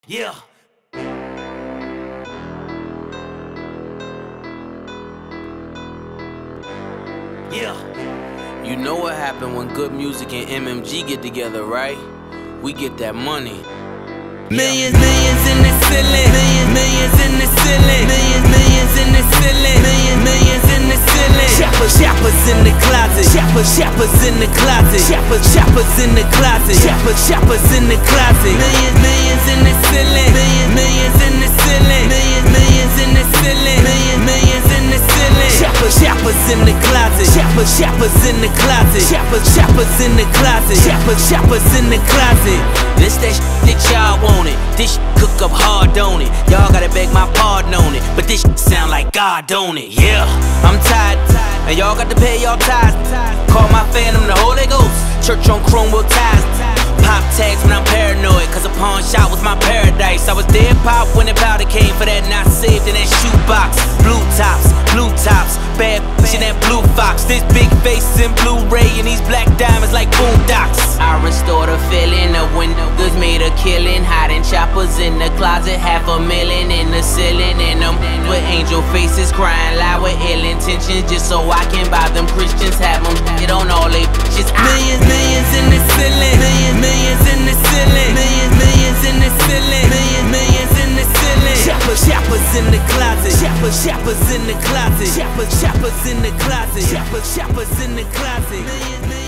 Yeah. Yeah. You know what happened when good music and MMG get together, right? We get that money. Millions in the ceiling. Millions in the ceiling. Millions in the ceiling. Millions in the ceiling. Shoppers in the closet. Shoppers in the closet. Shoppers in the closet. Shoppers in the closet. Millions in the ceiling. Millions in the ceiling. Millions in the ceiling. Millions in the ceiling. Shoppers in the closet. Shoppers in the closet. Shoppers in the closet. Shoppers in the closet. This that y'all want it. This cook up hard, don't it? Y'all gotta beg my pardon on it, but this sound like God, don't it? Yeah, I'm tired, and y'all got to pay y'all tithes. Call my phantom the Holy Ghost. Church on chrome with ties. Pop tags when I'm paranoid, cause a pawn shop was my paradise. I was dead pop when the powder came for that not saved in that shoebox. Blue tops, bad bitch in that blue fox. This big face in Blu-ray and these black diamonds like boondocks. I restored a feeling of when niggas made a killing. Hiding choppers in the closet, $500,000 in the ceiling. And them with angel faces crying loud with ill intentions, just so I can buy them Christians, have them get on all they bitches. Millions in the ceiling. Millions in the ceiling. Millions in the ceiling. Millions in the ceiling. Shoppers in the closet. Shoppers in the closet. Shoppers in the closet. Shoppers in the closet.